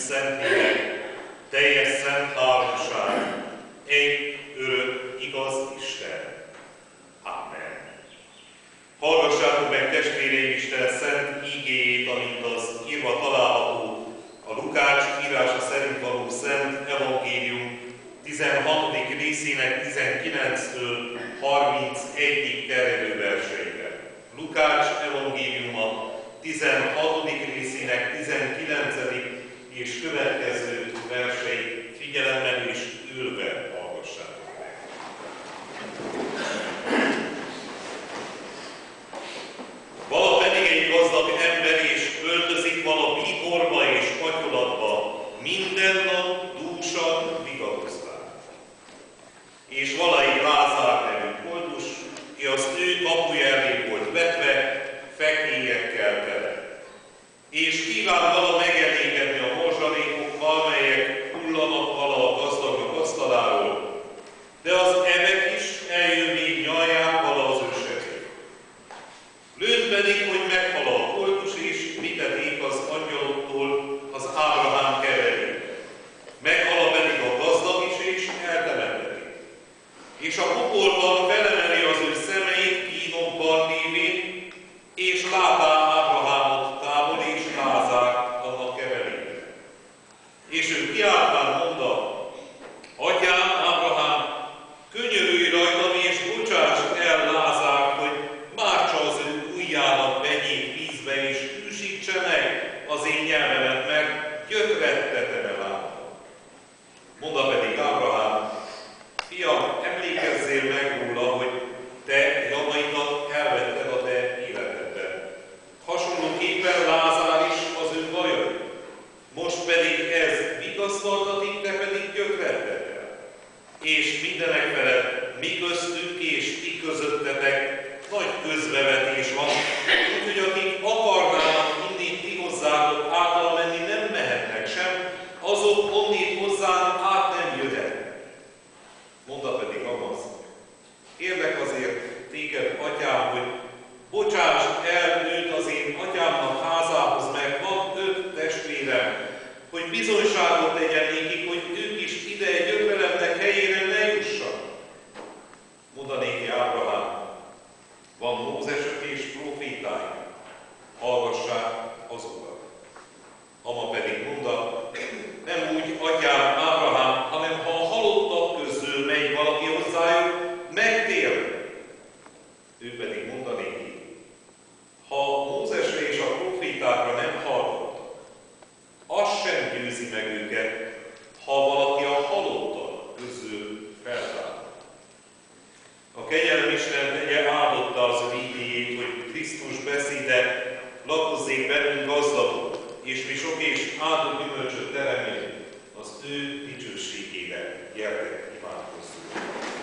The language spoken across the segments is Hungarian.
Szentlélek, teljes szent háromság, egy örök, igaz Isten. Amen. Hallgassátok meg, testvéreim, Isten szent ígéjét, amint az írva található a Lukács írása szerint való Szent Evangélium 16. részének 19-től 31-ig terjedő verseiben. Lukács evangéliuma 16. részének 19. és következő verseit figyelemmel és ülve hallgassátok meg. Vala pedig egy gazdag ember, és öltözik vala bíborba és patyolatba, minden nap dúsan vigadozván. És vala egy Lázár nevű koldus, ki az ő kapuja elé volt vetve, fekélyekkel tele. És kíván vala megelégedni a morzsalékokkal, melyek hullanak vala a gazdagnak asztaláról, de az ebek is eljönni nyalják vala az ő sebét. Lőtt pedig, hogy meghal a koldus, és viteték az angyaloktól az Ábrahám keverébe. Meghal pedig a gazdag is, és eltemettetik. És a pokolban felemeli az ő szemeit kínokban lévén, és látá Ábrahámot távol, és Lázár annak keverébe. És ő kiáltván mondta: Atyám Ábrahám, könyörülj rajtam, és bocsásd el Lázárt, hogy mártsa az ő ujjának vegyék vízbe, és hűsítse meg az én nyelvemet, mert gyötrettetem el lábam. Mondta pedig Ábrahám: Fiam, emlékezzél meg róla, hogy te javaidat elvetted a te életedben. Hasonlóképpen Lázár is az ő bajai. Most pedig ez vigasztaltatik, te pedig gyötretted el. És mindenek felett mi köztünk és ti közöttetek nagy közbevetés van, úgyhogy akik akarnának innét ti hozzátok által menni, nem mehetnek sem, azok onnét hozzánk át nem jöhetnek. Mondta pedig Amasz: Kérlek azért téged, atyám, hogy bocsásd el őt az én atyámnak házához, mert van 5 testvérem, hogy bizonyságot tegyen nékik, hogy ők is ide egy gyötrelemnek helyére ne jussanak. Mondta néki Ábrahám: Van Mózesek és prófétáink, hallgassák azokat. Ama pedig mondta: Nem úgy, atyám Ábrahám, hanem ha a halottak közül megy valaki hozzájuk, megtér. Ő pedig mondta néki: Ha Mózesre és a prófétákra nem hallgattak, az sem győzi meg őket, ha valaki a halottak közül feltáll. A kegyelem Isten tegye áldotta az ő ígéjét, hogy Krisztus beszéde lakozzék bennünk gazdagul, és mi sok és áldott gyümölcsöt teremjünk az ő dicsőségére. Gyertek, imádkozzunk!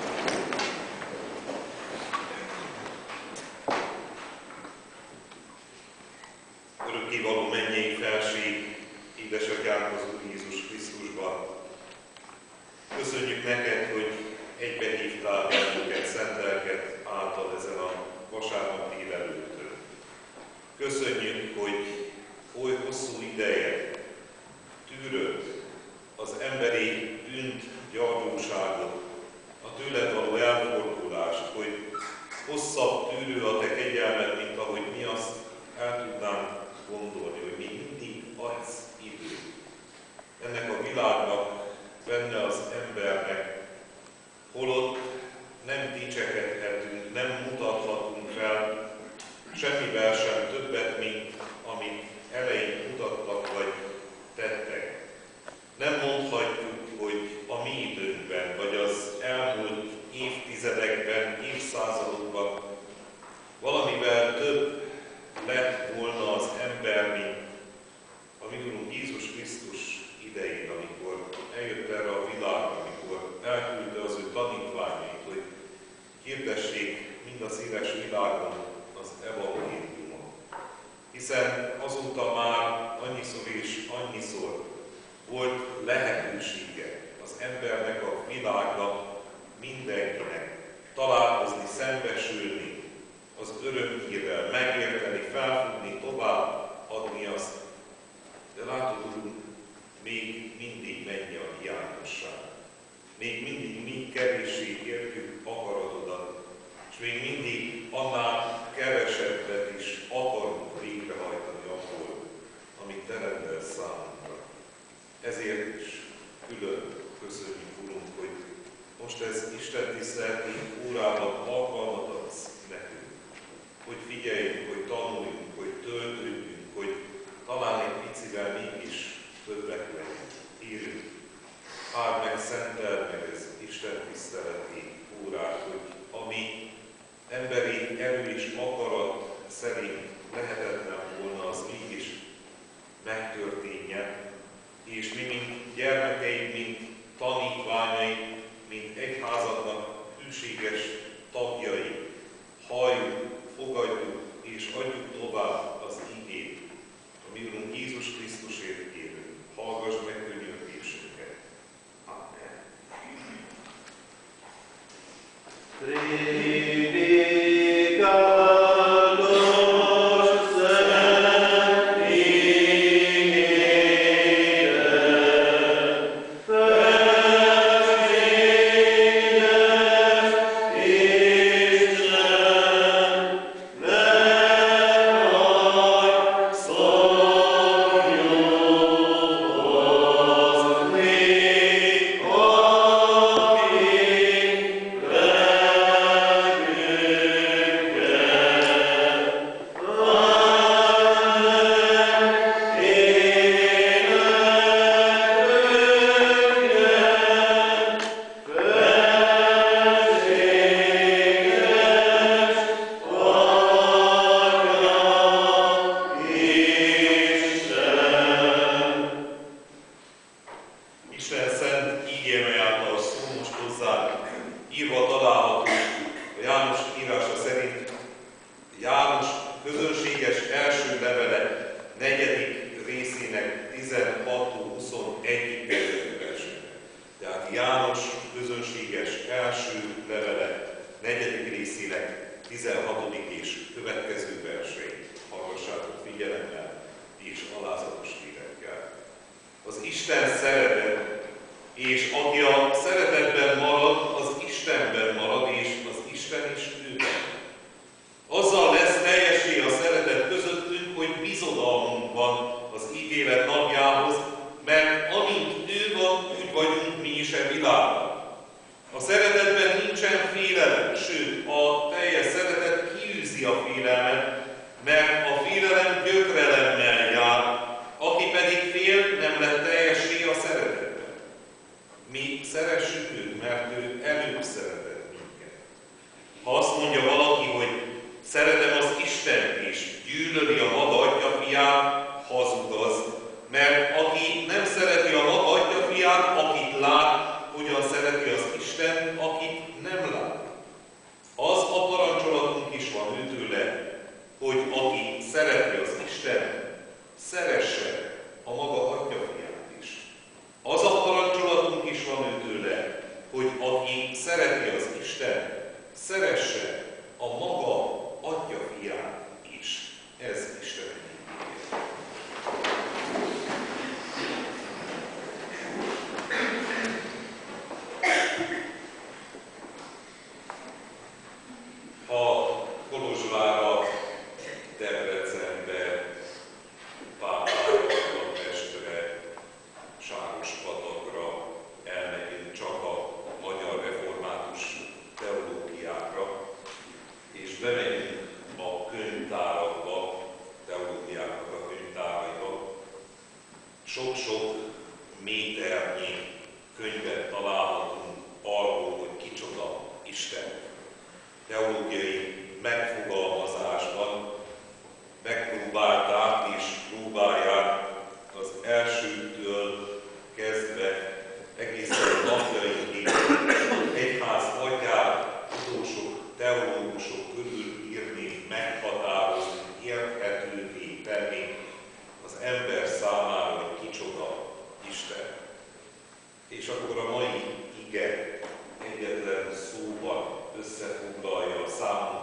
Örökkévaló mennyei felség, édesatyánk az Úr Jézus Krisztusban. Köszönjük neked, hogy egybehívtál bennünket, szent lelked által ezen a vasárnap délelőttön. Köszönjük, hogy oly hosszú ideje tűröd az emberi bűnt, gyarlóságot, a tőled való elfordulást, hogy hosszabb tűrő a te kegyelmed, mint ahogy mi azt el tudnánk gondolni, hogy mi mindig adsz időt. Ennek a világnak, benne az embernek, holott nem dicsekedhetünk, nem mutathatunk fel semmivel sem többet, mint amit eleint mutattak vagy tettek. Nem mondhatjuk, hogy a mi időnkben, vagy az elmúlt évtizedekben, évszázadokban valamivel több lett volna az ember, mint a mi Urunk Jézus Krisztus idején, amikor eljött erre a világra, amikor elküldte az ő tanítványait, hogy hirdessék mind a széles világon az evangéliumot. Hiszen azóta már annyiszor és annyiszor volt lehetősége az embernek, a világnak, mindenkinek találkozni, szembesülni az örömhírrel, megérteni, felfogni, tovább adni azt. De látod, Urunk, még mindig mennyi a hiányosság. Még mindig mi kevéssé értjük akaratodat, és még mindig annál kevesebbet is akarunk végrehajtani abból, amit te rendelsz számunkra. Ezért is külön köszönjük, Urunk, hogy most ez Isten tiszteleti órában alkalmat adsz nekünk, hogy figyeljünk, hogy tanuljunk, hogy töltődjünk, hogy talán egy picivel mégis többek legyünk, írjunk. Áld meg, szenteld meg ez Isten tiszteleti órát, hogy ami emberi erő és akarat szerint lehetetlen volna, az mégis megtörténjen, és mi, mint gyermekeid, mint tanítványai, mint egyházadnak hűséges tagjai, halljuk, fogadjuk és adjuk tovább az igét, a mi Urunk Jézus Krisztusért kérünk. Hallgass meg könyörgésünket. Amen.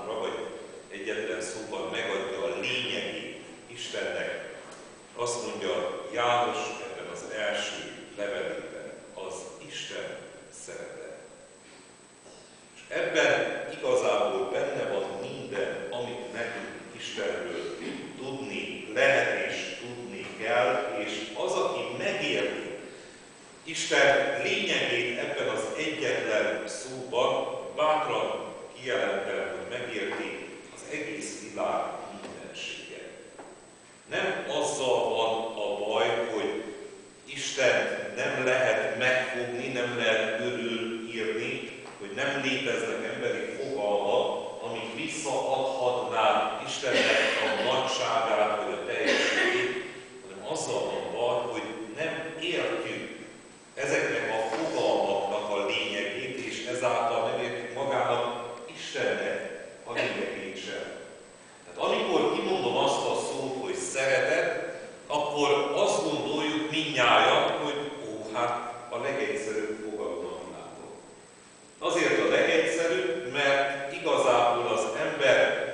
egyetlen szóban megadja a lényegét Istennek. Azt mondja szeretet. És ebben igazából benne van minden, amit nekünk Istenről tudni lehet és tudni kell, és az, aki megérti Isten lényegét ebben az egyetlen szóban, bátran kijelentem, hogy megérti az egész világ mindenséget. Nem azzal van a baj, hogy Istent nem lehet megfogni, nem lehet körülírni, hogy nem léteznek emberi fogalmak, amik visszaadhatnák Istennek a nagyságát vagy a teljességét, hanem azzal van baj, hogy nem értjük ezeknek a fogalmaknak a lényegét, és ezáltal nem értjük magának Istennek a lényegét sem. Tehát amikor kimondom azt a szót, hogy szeretet, akkor azt gondoljuk mindnyájan, hogy hát a legegyszerűbb fogalom a világon. Azért a legegyszerűbb, mert igazából az ember,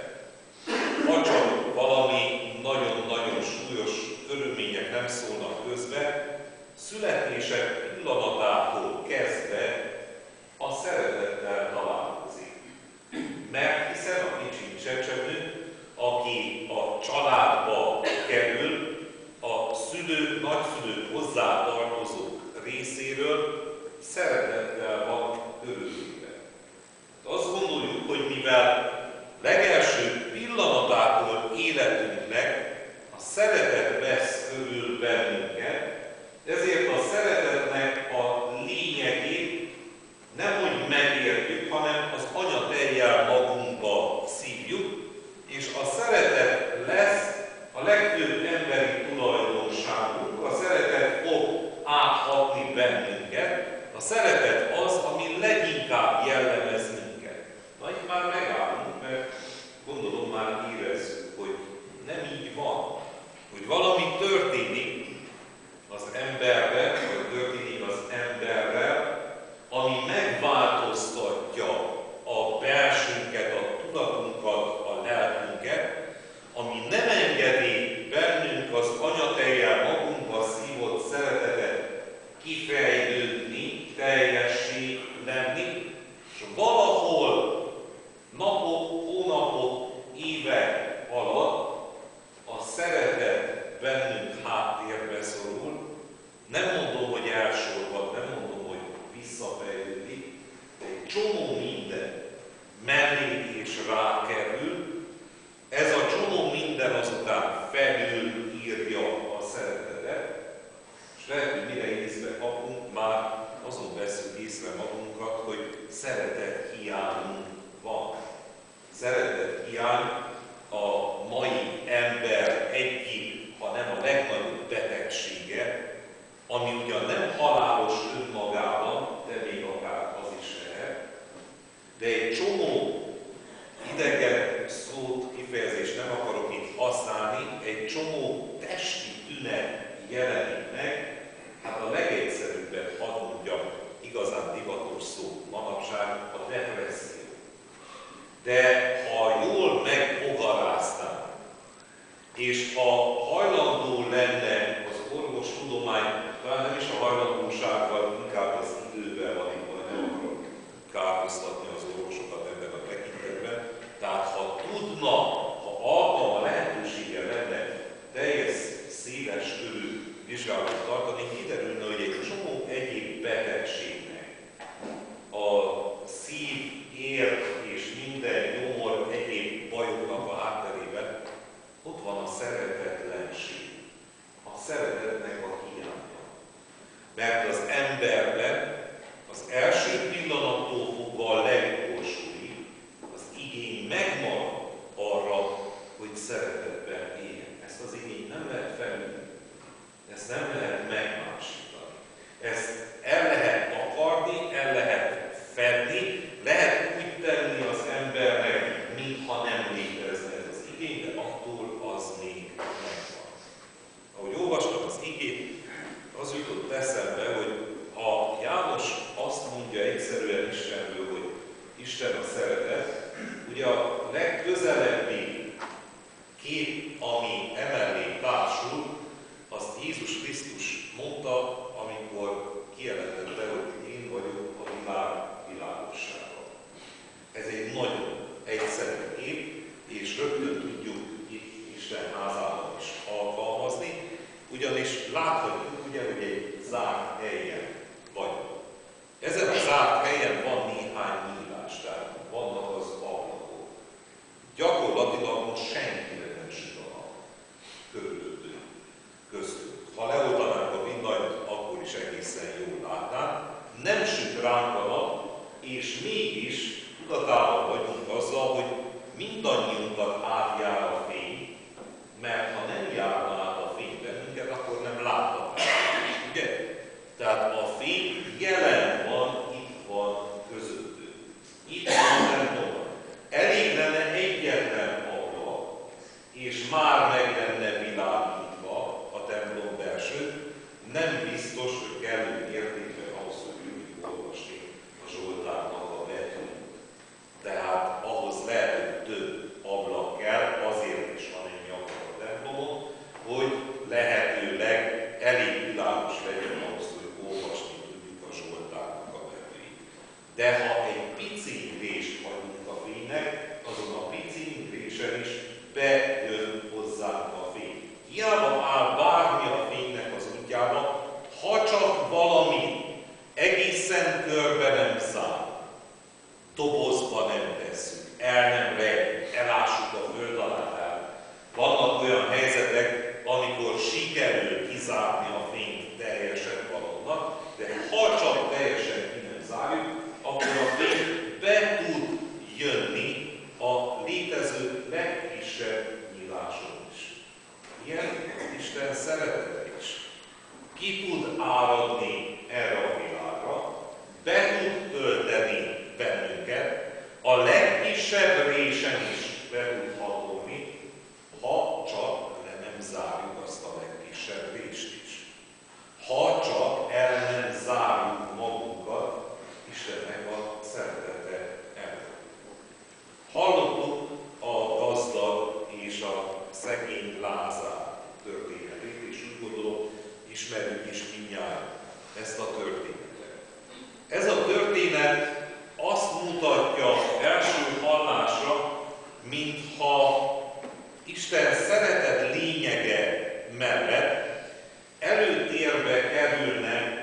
ha csak valami nagyon-nagyon súlyos körülmények nem szólnak közbe, születése pillanatától kezdve a szeretettel találkozik. Mert hiszen a kicsi csecsemő, aki a családba kerül, a szülők, nagyszülők hozzá tartozók részéről szeretettel van körülvéve. Azt gondoljuk, hogy mivel legelső pillanatától életünknek a szeretet vesz körül bennünket, ezért a szeretetnek a lényegét nemhogy megértjük, hanem az anyatejjel magunkba szívjuk, és a szeretet lesz a legfőbb emberi tulajdonságunk, a szeretet fog áthatni bennünket, a szeretet az, ami leginkább jellemez minket. Na itt már megállunk, mert gondolom már érezzük, hogy nem így van, hogy valami történik az emberben, vagy történik az emberrel, ami megváltoztatja a belsőnket, a tudatunkat, a lelkünket, ami nem engedi bennünk az anyatejjel magunkba szívott szeretetet kifejlődni, teljessé lenni, és valahol napok, hónapok, évek alatt a szeretet bennünk háttérbe szorul. Nem mondom, hogy elsorvad, nem mondom, hogy visszafejlődik, de egy csomó minden mellé és rákerül. Ez a csomó minden azután felülírja a szeretetet, és lehet, hogy mire észre kapunk, már azon veszünk észre magunkat, hogy szeretet hiányunk van. Szeretet hiány a mai ember egyik, ha nem a legnagyobb betegsége, ami ugyan nem halálos önmagában, de még akár az is lehet, de egy csomó idegen szót, kifejezést nem akarok itt használni, egy csomó testi tünet jelenik meg, hát a legegyszerűbbet hadd mondjam, igazán divatos szó manapság, a depresszió. De ha jól megbogaráztam, és ha hajlandó lenne az orvostudomány, talán nem is a hajlandósággal, inkább az idővel van itt, vagy nem akarok kárhoztatni az orvosokat ebben a tekintetben, tehát ha tudna, ha alkalma lehetősége lenne teljes széles körű vizsgálatot tartani, kiderülne, hogy egy csomó egyéb betegségnek a szív, ér és minden nyomor egyéb bajoknak a hátterében ott van a szeretetlenség, a szeretetnek a hiánya. Mert az emberben az első pillanattól fogva a legutolsóig az igény megmarad arra, hogy szeretetben éljen. Ezt az igényt nem lehet felülni, ezt nem lehet megmásítani. Ezt el lehet akarni, el lehet fedni, lehet úgy tenni az embernek, mintha nem létezne ez az igény, de attól az még megvan. Ahogy olvastam az igét, az jutott eszembe, hogy süt ránk a nap, és mégis tudatában vagyunk azzal, hogy mindannyiunkat átjár a fény, mert ha nem járna át a fény bennünket, akkor nem láthatnánk. Ugye? Tehát a fény jelen van, itt van közöttünk. Itt van templomban. Elég lenne egyetlen ablak, és már meg lenne világítva a templom belső. Nem biztos, hogy kellő mértékben ahhoz, hogy tudjuk olvasni a Zsoltárnak a betűt. Tehát ahhoz lehet, hogy több ablak kell, azért is van ennyi ablak a templomon, hogy lehetőleg elég világos legyen ahhoz, hogy olvasni tudjuk a Zsoltárnak a betűit. De ha egy pici rést hagyunk a fénynek, azon a pici résen is bejön hozzánk a fény. Hiába áll bármi a fénynek az útjában, ha csak valami egészen körbe nem száll, dobozba nem tesszük, el nem rejtjük, elássuk a föld alá. Vannak olyan helyzetek, amikor sikerül kizárni a fényt teljesen valónak, de ha csak teljesen ki nem zárjuk, akkor a fény be tud jönni a létező legkisebb nyíláson is. Ilyen Isten szeretete is. Ki tud áradni erre a világra, be tud tölteni bennünket, a legkisebb résen is be tud hatolni, ha csak nem zárjuk azt a legkisebb rést is. Ha csak el nem zárjuk magunkat Istennek a szeretete előtt. Hallottuk a gazdag és a szegény Lázár történetét, és úgy gondolom, ismerjük is mindnyájan ezt a történetet. Ez a történet azt mutatja első hallásra, mintha Isten szeretet lényege mellett előtérbe kerülne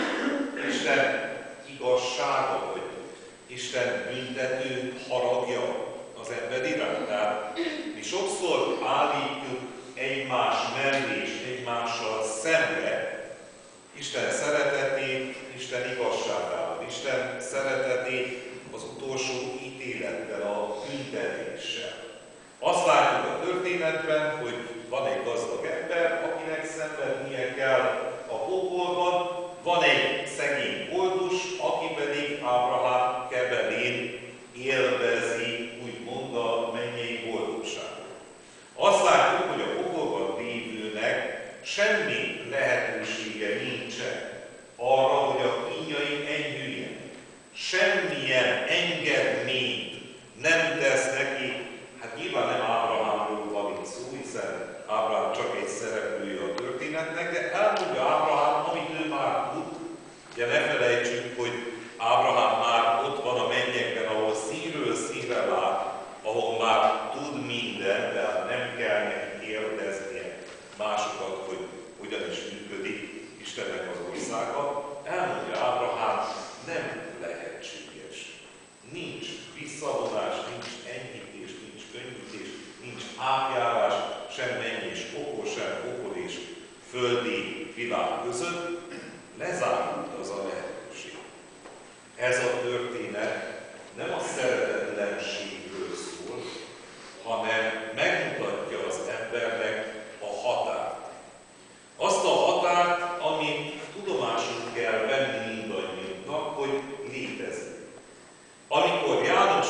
Isten igazsága, vagy Isten büntető haragja az ember iránt. Tehát mi sokszor állítjuk egymás mellé és egymással szembe Isten szeretetét, Isten igazságával, Isten szeretetét az utolsó ítélettel, a büntetéssel. Azt látjuk a történetben, hogy van egy gazdag ember, akinek szenvednie kell a pokolban, van egy szegény boldus, aki pedig Ábrahám kebelén élvezi, úgymond a mennyei boldogságot. Azt látjuk, hogy a pokolban lévőnek semmi lehetősége nincsen arra, hogy a kínjai enyhüljen. Semmilyen engedményt nem tesz neki. Hát nyilván nem Ábrahámról van itt szó, hiszen Ábrahám csak egy szereplője a történetnek, de elmondja Ábrahám, amit ő már tud. Ugye ne felejtsük, hogy Ábrahám már ott van a mennyekben, ahol színről színre lát, ahol már tud minden, de nem kell neki kérdeznie másokat, hogy hogyan is működik Istennek az országa. Elmondja Ábrahám, nem lehetséges. Nincs visszavonás, nincs enyhítés, nincs könnyítés, nincs átjárás, sem menny és pokol, sem pokol és földi világ között. Lezárult az a lehetőség. Ez a történet nem a szeretetlenségről szól, hanem megmutatja az embernek a határt. Azt a határt, amit tudomásul kell venni mindannyiunknak, hogy létezik. Amikor János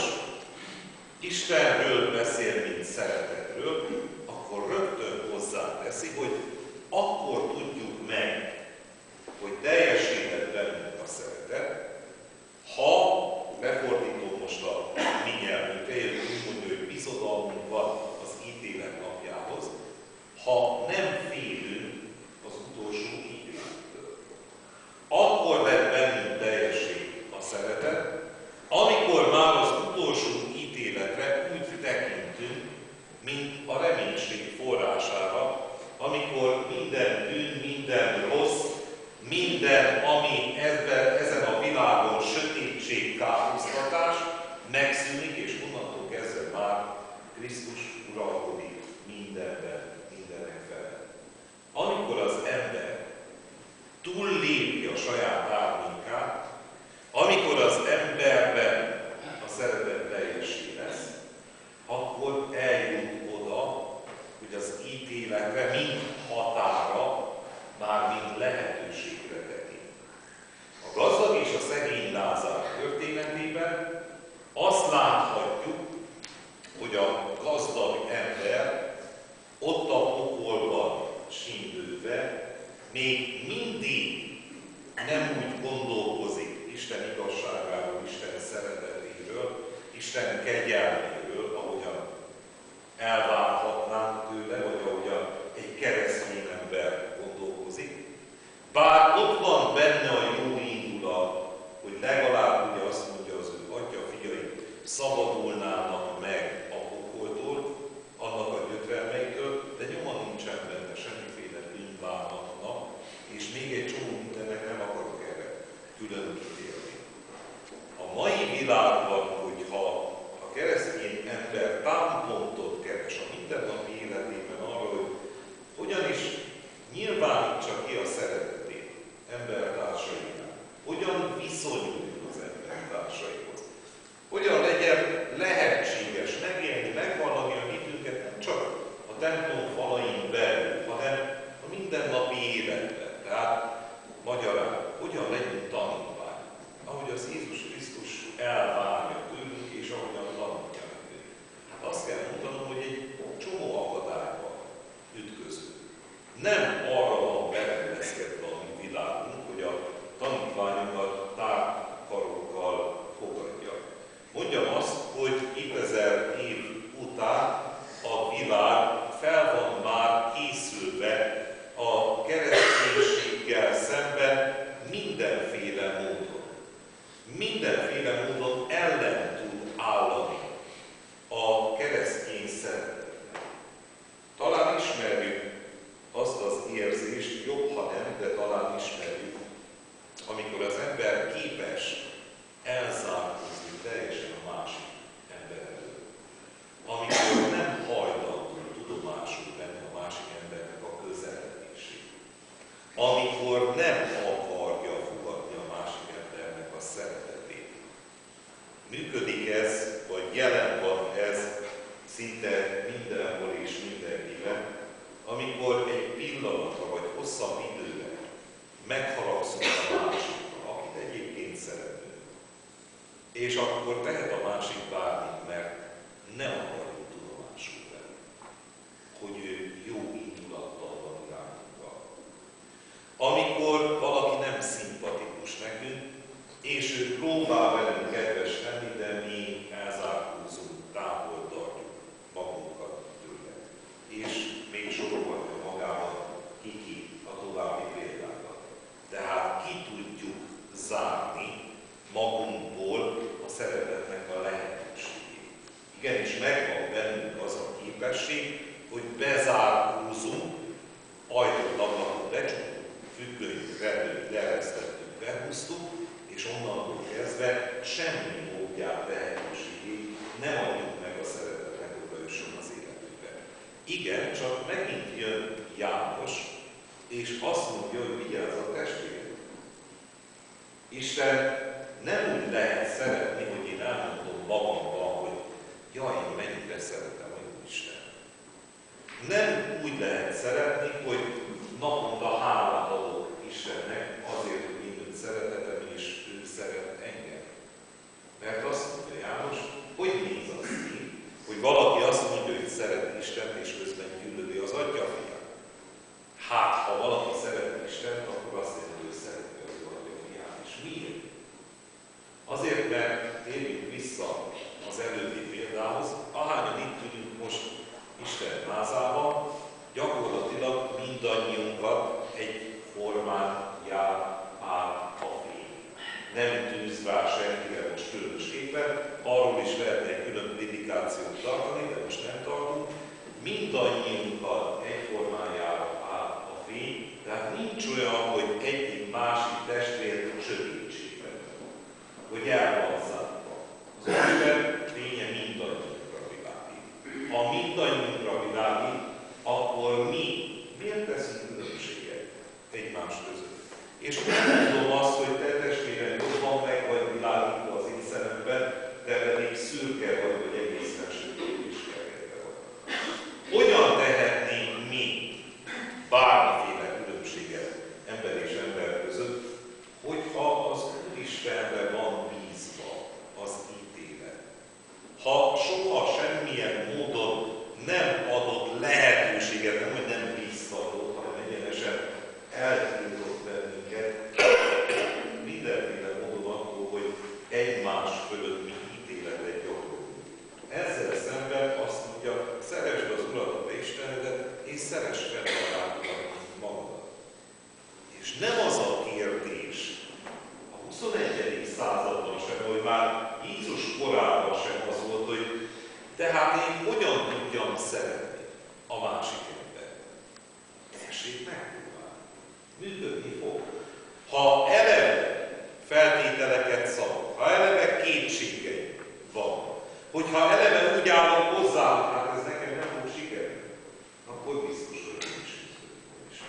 Istenről beszél, mint szeretetről, akkor rögtön hozzáteszi, hogy akkor tudjuk meg, hogy teljesített bennünk a szeretet, ha, lefordítom most a mi nyelvünkre, úgy mondja, hogy bizodalmunk van az ítélet napjához, ha nem félünk az utolsó ítélettől. Akkor lett bennünk teljesség a szeretet, amikor már az utolsó ítéletre úgy tekintünk, mint a reménység forrására, amikor minden bűn, minden rossz, minden, ami ezen a világon sötétség, károsztatás megszűnik, és onnantól kezdve már Krisztus uralkodik mindenben, mindenek felett. Amikor az ember túllépi a saját árnyékát, lehetőségre tekint. A gazdag és a szegény Lázár történetében azt láthatjuk, hogy a gazdag ember ott a pokolban síndődve még mindig nem úgy gondolkozik Isten igazságáról, Isten szeretetéről, Isten kegyelméről, ahogyan elvárhatnánk tőle, vagy ahogyan egy keresztény ember gondolkozik. Bár ott van benne a jó indulat, hogy legalább ugye azt mondja az ő atya fiai, szabadulnának meg a pokoltól, annak a gyötrelmeitől, de nyoma nincsen benne semmiféle bűnbánatnak, és még egy csomó mindennek nem akarok erre külön kitérni. A mai világban, hogyha a keresztény ember támpontot keres a mindennapi életében arra, hogy hogyan is nyilvánítsa ki a szeretetét embertársainak, hogyan viszonyuljon az embertársaihoz, hogyan legyen lehetséges megélni, megvallani a hitünket nem csak a templom falain belül, hanem a mindennapi életben. Tehát magyarán, hogyan legyünk tanítvány, ahogy az Jézus Krisztus elvárja tőlünk, és ahogyan tanítja nekünk. Hát azt kell mondanom, hogy egy csomó akadályba ütközünk. Nem arra van berendezkedve a mi világunk, hogy a tanítványokat tárkarokkal fogadja. Mondjam azt, hogy 2000 év után a világ fel van már készülve a kereszténységgel szemben mindenféle módon. Mindenféle módon ellen tud állani a keresztény szeretetnek. Talán ismerjük azt az érzést, jobb, ha nem, de talán ismerjük, amikor az ember képes elzárkózni teljesen a másik ember előtt. Amikor nem hajlandó tudomásul venni a másik embernek a közeledését. Amikor nem akarja fogadni a másik embernek a szeretetét. Működik ez, vagy jelen van ez szinte mindenhol és mindenkiben, amikor egy pillanatra vagy hosszabb időre megharagszunk a másikra, akit egyébként szeretünk. És akkor tehet a másik bármit, mert ne akarjuk tudomásul venni, hogy ő jó indulattal van irányunkban. Amikor valaki nem szimpatikus nekünk, és ő próbál velünk kedves lenni, de mi elzárkózunk, távol tartjuk magunkat tőle. És még sorolhatja magában ki a további példákat. Tehát ki tudjuk zárni magunkból a szeretetnek a lehetőségét. Igenis megvan bennünk az a képesség, hogy bezárkózunk, ajtót, ablakot becsuktuk, függönyt, redőt leeresztettük, behúztuk, és onnantól kezdve semmi módját, lehetőségét nem adjuk meg a szeretetnek, hogy bejusson az életünkbe. Igen, csak megint jön János, és azt mondja, hogy vigyázz a testvérem. Isten nem úgy lehet szeretni, hogy én elmondom magamban, hogy jaj, én mennyire szeretem a Jóisten. Nem úgy lehet szeretni, hogy naponta hálát adok Istennek azért, hogy én őt szeretetem, és ő szeret engem. Mert azt mondja János, hogy néz az ki, hogy valaki azt mondja, hogy szeret Istent, és közben gyűlöli az atyafiát. Hát, ha valaki szeret Istent, akkor azt jelenti, hogy szereti az atyafiát. És miért? Azért, mert térjünk vissza az előbbi példához, ahányan itt tudjuk most Isten házában, gyakorlatilag mindannyiunkat egy formán jár át a fény. Nem tűz rá senkire most különösképpen, arról is lehetne egy külön prédikációt tartani, de most nem tartunk. Mindannyiunkat egyformán jár át a fény, tehát nincs olyan, hogy egyik másik testvér sötétségben, hogy elvanzálva. Az Isten fénye mindannyiunkra világít. Ha mindannyiunkra világít, akkor mi miért teszünk különbséget egymás között? És nem tudom azt, hogy te testvérem jobban meg vagy világítva az én szememben, te pedig szürke vagy egészen sötét és fekete vagy. Hogyan tehetnénk mi bármiféle különbséget ember és ember században sem, hogy már Jézus korában sem az volt, hogy de hát én hogyan tudjam szeretni a másik embert? Tessék megpróbálni. Működni fog. Ha eleve feltételeket szab, ha eleve kétségei van, hogyha eleve úgy állok hozzá, hogy hát ez nekem nem fog sikerülni, akkor biztos, hogy nem is működik.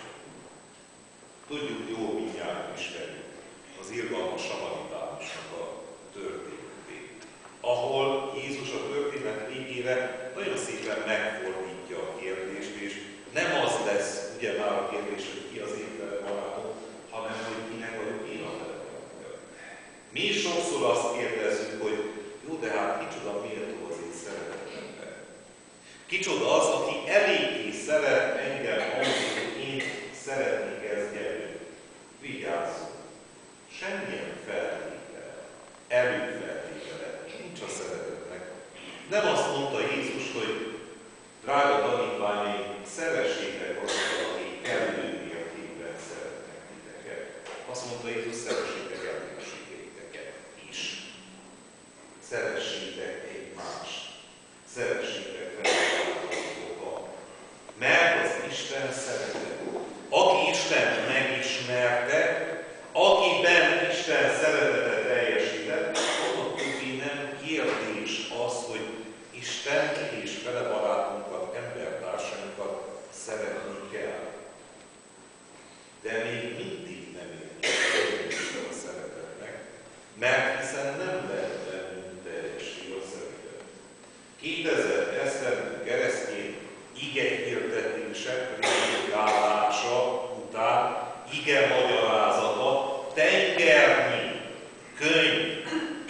Tudjuk jól, mindjárt ismerjük az irgalmas samaritánusnak a történetét, ahol Jézus a történet végére nagyon szépen megfordítja a kérdést, és nem az lesz ugye már a kérdés, hogy ki az én vele barátom, hanem hogy kinek vagyok én a vele barátom. Mi is sokszor azt kérdezzük, hogy jó, de hát kicsoda méltó az én szeretetemben. Kicsoda az, aki eléggé szeret engem ahhoz, hogy én szeretnék ezt gyerünk. Vigyázzunk! Semmilyen feltétele, előfeltétele nincs a szeretetnek. Nem azt mondta Jézus, hogy drága tanítványaim, szeressétek azokat, akik előmértékben szeretnek titeket. Azt mondta Jézus, szeressétek ellenségeiteket is. Szeressétek egymást. Szeressétek feladatot. Mert az Isten szeretet. Aki Istent megismerte, akiben Isten szeretete teljesített, annak többé nem kérdés az, hogy Isten és vele barátunkat, embertársainkat szeretni kell. De még mindig nem értjük a szeretetnek, mert hiszen nem lehet bennünk teljesség a szeretet. 2000 esztendő keresztény igehirdetése, prédikálása után, ige magyarázata, tengernyi könyv,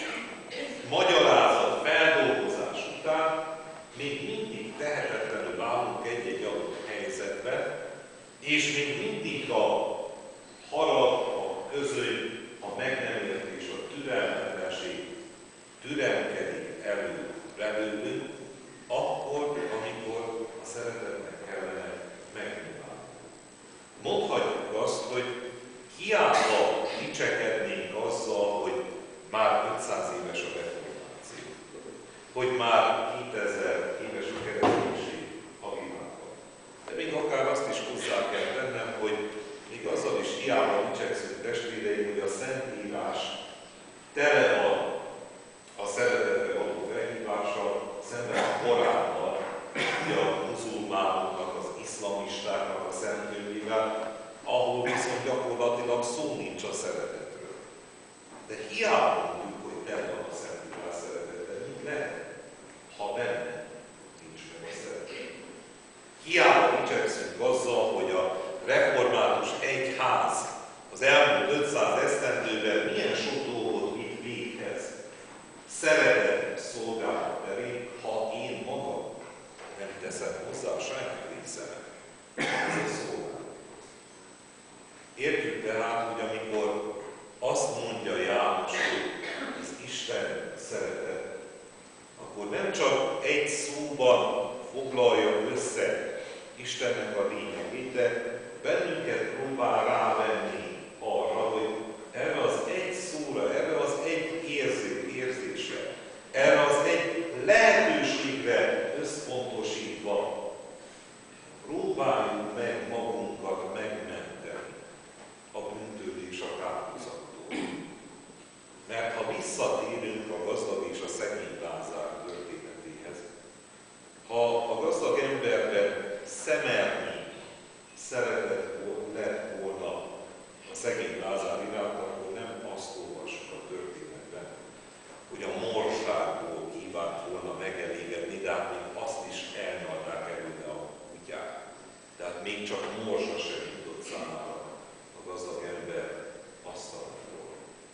magyarázat, feldolgozás után még mindig tehetetlenül állunk egy-egy adott helyzetben, és még mindig a harag, a közöny, a meg nem értés, a türelmetlenség türemkedik elő belőlünk, akkor, amikor a szeretetnek kellene megnyilvánulni. Mondhatjuk azt, hogy hiába dicsekednénk azzal, hogy már 500 éves a reformáció, hogy már 2000 éves a kereszténység a világban. De még akár azt is hozzá kell tennem, hogy még azzal is hiába dicsekszünk testvéreim, hogy a Szentírás tele van a szeretetre való felhívással, szemben a Koránnal, a muzulmánoknak, az iszlamistáknak a szentkönyvével, ahol viszont gyakorlatilag szó nincs a szeretetről. De hiába mondjuk, hogy tele van a Szentírás szeretete, mit lehet, ha benne nincs meg a szeretet. Hiába dicsekszünk azzal, hogy a református egyház az elmúlt 500 esztendőben milyen sok dolgot vitt véghez, szeretet szolgálat terén, ha én magam nem teszem hozzá a saját részemet. Ez a szolgálat. Értjük tehát, hogy amikor azt mondja János, hogy az Isten szeretet, akkor nem csak egy szóban foglalja össze Istennek a lényegét, de bennünket próbál rávenni arra, hogy erre az egy szóra, erre az egy érzésre, erre az egy lehetőségre összpontosítva próbáljuk meg magunkat megmenteni a bűntől és a kárhozattól. Mert ha visszatérünk a gazdag és a szegény Lázár történetéhez, ha a gazdag emberben szemelni szeretet lett volna a szegény Lázár iránt, akkor nem azt olvassuk a történetben, hogy a morságból kívánt volna megelégedni, de hát még azt is elnyalták előle a kutyák. Tehát még csak morzsa sem jutott számára a gazdag ember asztaláról.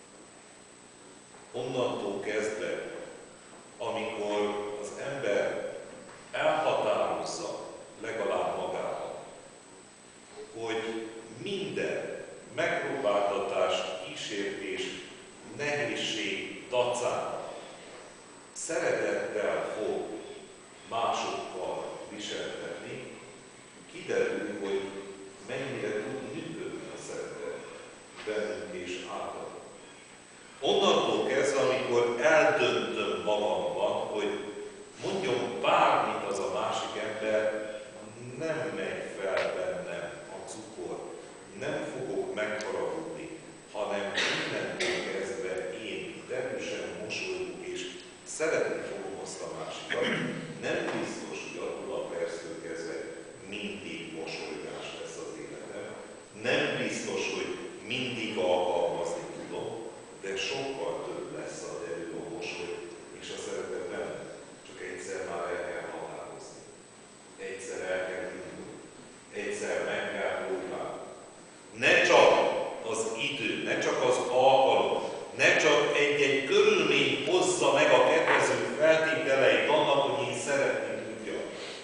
Onnantól kezdve, amikor az ember elhatározza legalább magában, hogy minden megpróbáltatás, kísértés, nehézség dacán szeretettel fog másokkal viseltetni, kiderül, hogy mennyire tud működni a szeretet bennünk és általunk. Onnantól kezdve, amikor eldöntöm magamban, hogy mondjon bármit az a másik ember, nem megy fel bennem a cukor, nem fogok megharagudni, hanem mindentől kezdve én derűsen mosolygok, és szeretni fogom azt a másikat. Nem biztos, hogy attól a perctől kezdve mindig mosolygás lesz az életem. Nem biztos, hogy mindig alkalmazni tudom, de sokkal több lesz a derű, a mosoly és a szeretet benne. Csak egyszer már el kell határozni. Egyszer el kell indulni. Egyszer meg kell próbálni. Ne csak az idő, ne csak az alkalom, ne csak egy-egy körülmény hozza meg a kedvező feltételeit annak, hogy én szeretni tudjam,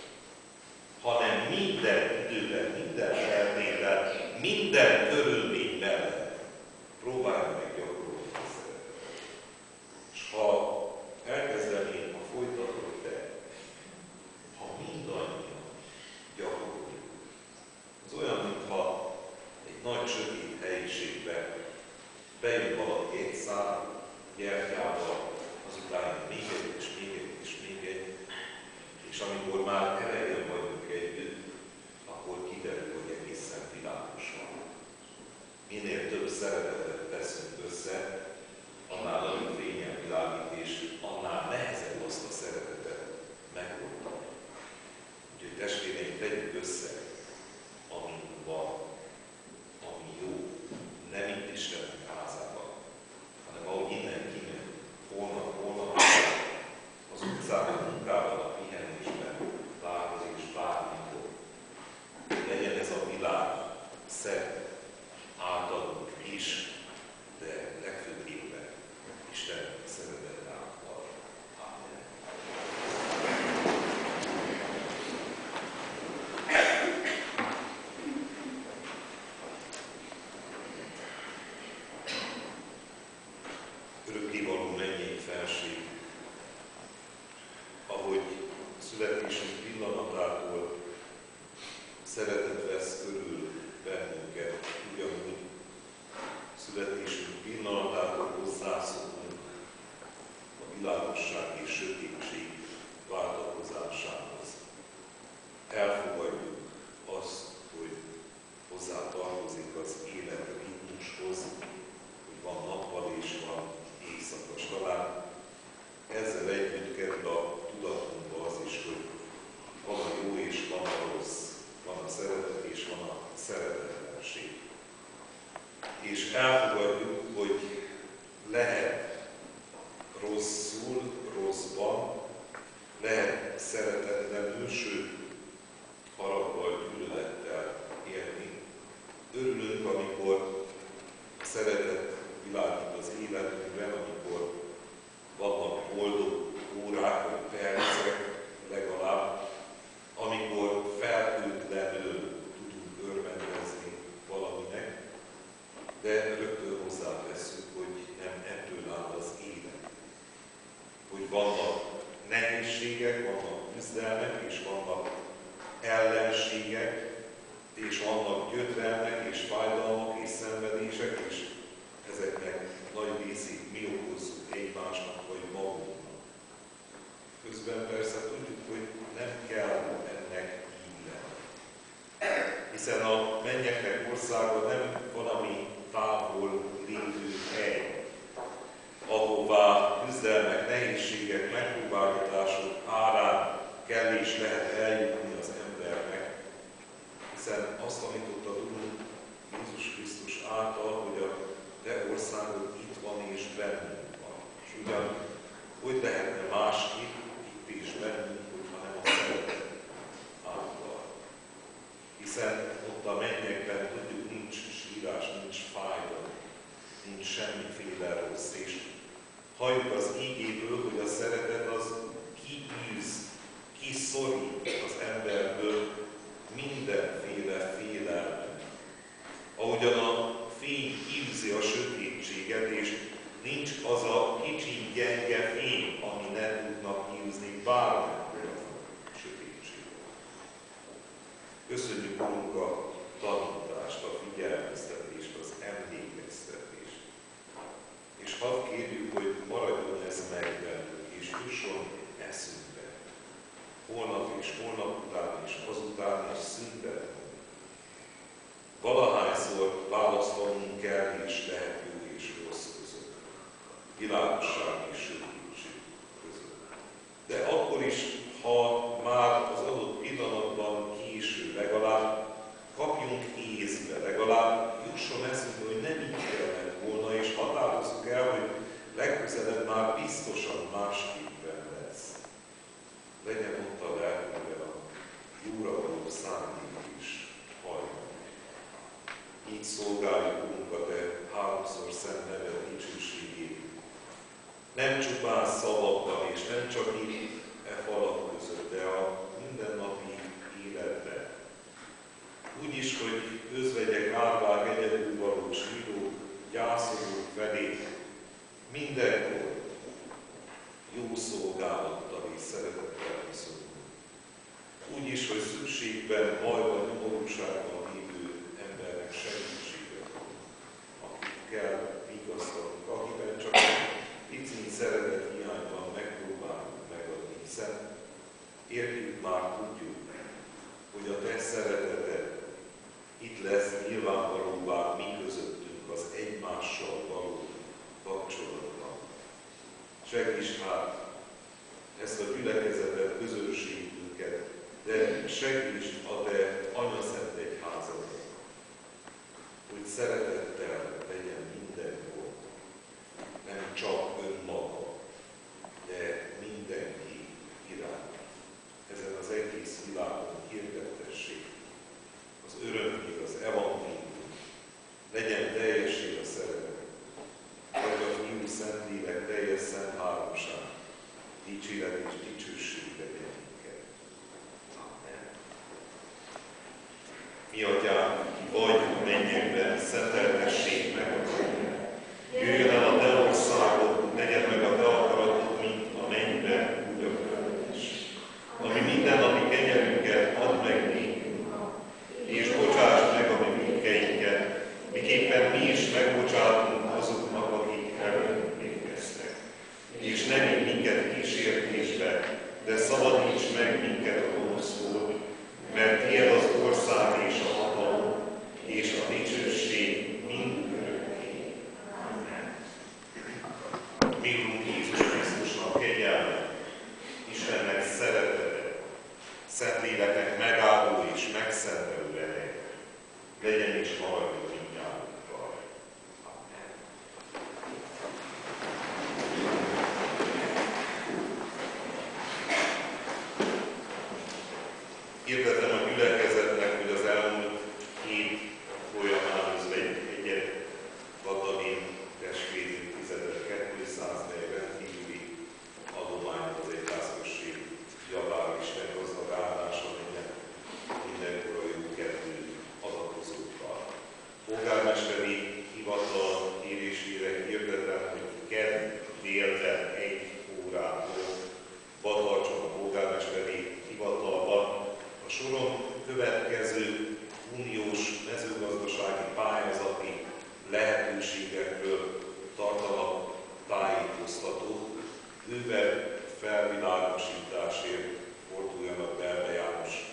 hanem minden időben, minden feltétel, minden körülmény mellett próbálj meg gyakorolni a szeretetet. És ha elkezdeném a folytatót te, ha mindannyian gyakoroljuk, az olyan, mintha egy nagy sötét helyiségben bejön valaki egy szál gyertyával, azután még egy, és még egy, és még egy, és amikor már elején vagyunk együtt, akkor kiderül, hogy egészen világos van. Minél több szeretetet teszünk össze, annál nagyobb fényen világít, és annál nehezebb azt a szeretetet megoldani. Úgyhogy testvéreim, tegyük össze, ami van, ami jó, nem itt Istennek házában, hanem ahogy innen kimegy, holnap, az utcában, a munkában, a pihenésben, bárhol és bármikor. Legyen ez a világ szent általunk is, de legfőképpen Isten szeretet által. Amen. Örökkévaló mennyei felség, ahogy születésünk pillanatától szeretet vesz körül bennünket, ugyanúgy születésünk pillanatától hozzászokunk a világosság és sötétség váltakozásához. Elfogadjuk azt, hogy hozzá tartozik az élet ritmushoz, hogy van nappal és van éjszaka. Talán ezzel együtt kerül a tudatunkba az is, hogy van a jó és van a rossz, van a szeretet és van a szeretetlenség. És elfogadjuk, hogy lehet rosszul, rosszban, lehet szeretetlenül, sőt, haraggal, gyűlölettel élni. Örülünk, amikor a szeretet világít az életünkben, amikor vannak boldog órák, vagy percek legalább, amikor felhőtlenül tudunk örvendezni valaminek, de rögtön hozzátesszük, hogy nem ebből áll az élet. Hogy vannak nehézségek, vannak küzdelmek, és vannak ellenségek, és vannak gyötrelmek, és fájdalmak, és szenvedések, és ezeknek nagy részét mi okozzuk egymásnak, vagy magunknak. Közben persze tudjuk, hogy nem kell ennek így lenni. Hiszen a mennyeknek országa nem valami távol lévő hely, ahová küzdelmek, nehézségek, megpróbáltatások árán kell és lehet eljutni az embernek. Hiszen azt tanította Urunk Jézus Krisztus által, hogy a te országod itt van és bennünk van. És ugyan, hogy lehetne másképp itt és bennünk, hogyha nem a szeretet által. Hiszen ott a mennyekben tudjuk, nincs sírás, nincs fájdalom, nincs semmiféle rossz. És halljuk az ígéből, hogy a szeretet az kiűz, kiszorít az emberből mindenféle félelmet. Ahogyan a fény kiűzi a sötétséget, és nincs az a kicsi, gyenge fény, ami ne tudnak kiűzni bármikor a sötétséget. Köszönjük, Urunk, a tanítást, a figyelmeztetést, az emlékeztetést. És hadd holnap és holnap után és azután is szüntetlenül. Valahányszor választanunk kell és lehet jó és rossz között, világosság és sötétség között. De akkor is, ha már az adott pillanatban késő, legalább kapjunk észbe, legalább jusson eszünkbe, hogy nem így kellett volna, és határozzuk el, hogy legközelebb már biztosan másképpen lesz. Legyen ott a lelkünkben a jóra való szándék is hajlani. Így szolgáljuk Urunkat háromszor szent neve dicsőségét. Nem csupán szavakban és nem csak itt falak között, de a mindennapi életben. Úgy is, hogy özvegyek, árvák, egyedülvalók, zsidók, gyászolók felé mindenkor jó szolgálattal és szeretettel viszonyulunk. Úgy is, hogy szükségben, bajban, nyomorúságban lévő embernek segítséget akikkel vigasztalunk, akiben csak pici szeretet hiányban megpróbálunk megadni, hiszen értjük már, tudjuk, hogy a te szereteted itt lesz nyilvánvalóvá mi közöttünk az egymással való kapcsolatban. Segíts hát ezt a gyülekezetet, közösségünket, de segíts a te anyaszent egyházadat, hogy szeretettel legyen mindenkor, nem csak önmaga, de mindenki iránt. Ezen az egész világon hirdettessék az örömhír, az evangélium, legyen teljessé a szeretet, vagy a Fiú Szentlélek teljes szent háromság, dicséret és dicsőség legyen minket. Amen. Mi atyánk, ki vagy a mennyekben, szenteltessék meg a tőle. Jöjjön el a te országod, legyen meg a te akaratod, mint a mennyben, úgy a földön is. Ami mindennapi kenyerünket add meg nékünk, és bocsáss meg a mi bűnkeinket, miképpen mi is megbocsátunk azoknak, akik ellenünk vétkeztek. És ne vigy minket kísértésbe, de szabadíts meg minket a gonosztól, mert tiéd az ország és a hatalom, és a dicsőség mind örökké. Amen. Mi Urunk Jézus Krisztusnak kegyelme, Istennek szeretete, Szentléleknek megáldó és megszentelő ereje, legyen és maradjon mindnyájunkkal. Amen. Hirdetem a gyülekezetnek, hogy az elmúlt hét folyamán egy Katalin testvérünk fizetett 240 rendkívüli adományt az egyházközség javára és meggazdagálása legyen mindenkor a jó kedvű adatkozókkal. Polgármesteri hivatal kérésére hirdetem, hogy kedd délben 1 órától Badarcson a polgármesteri hivatalban a soron következő uniós mezőgazdasági pályázati lehetőségekről tartanak tájékoztatót, ővel felvilágosításért forduljanak Belbe János